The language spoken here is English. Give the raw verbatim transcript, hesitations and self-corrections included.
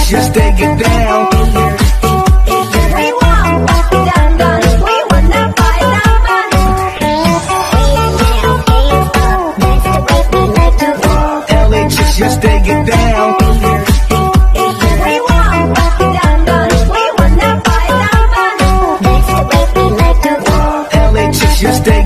just take it down. We want done done, we wanna buy done L H is just take it down. We want done done, we wanna buy done L H is just take